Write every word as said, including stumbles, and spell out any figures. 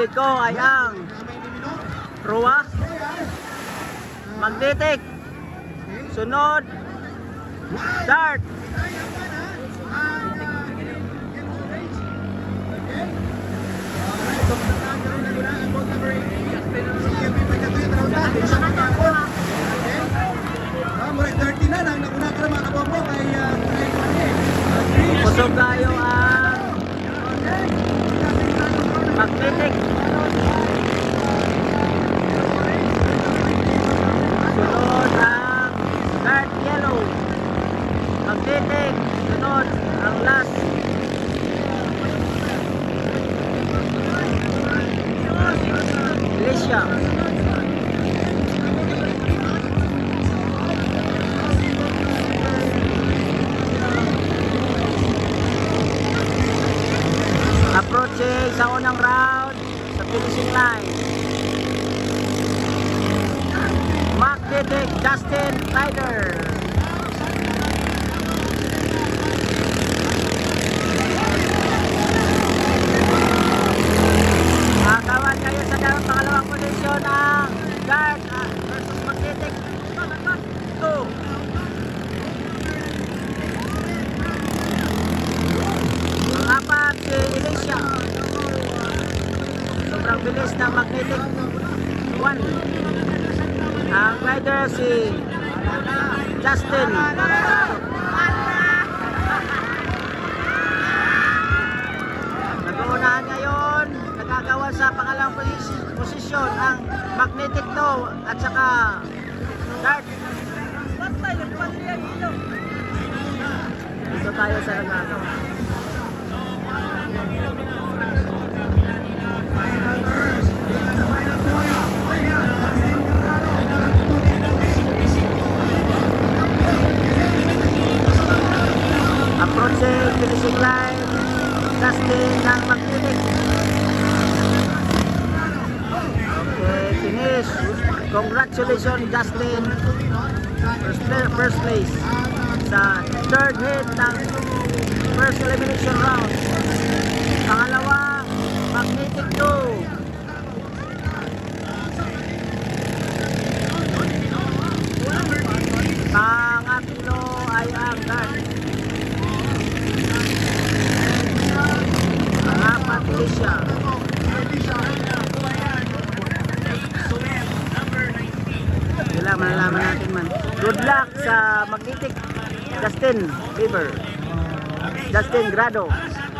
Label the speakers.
Speaker 1: huli ko ay ang Roa Magnetic. Sunod, Dart. Pusog tayo ang Magnetic. Sunod ang Dart Yellow. Magnetic. Sunod ang last Alicia. Approaching sa unang round sa finishing line. Magnetic Justin Ryder. Kawan kayo sa dapat pangalawang posisyon ang Dart versus Magnetic. two. Ang apat si Alicia. Sobrang bilis ng Magnetic. one. Ang rider si Justin. Nag-uunahan ngayon. Nagagawa sa pangalawang posisyon ang Magnetic two at saka Dart. Dito tayo sa nagagawa. Approaching finishing line, Justin ng Magnetic. Okay, finish. Congratulations Justin. First, first place sa third hit ng first elimination round. Pangalawa, Magnetic two. Pangatlo ay ang Dart. Pangapat, Alicia. Wala, malalaman natin man. Good luck sa Magnetic Justin Bieber. Justin Grado.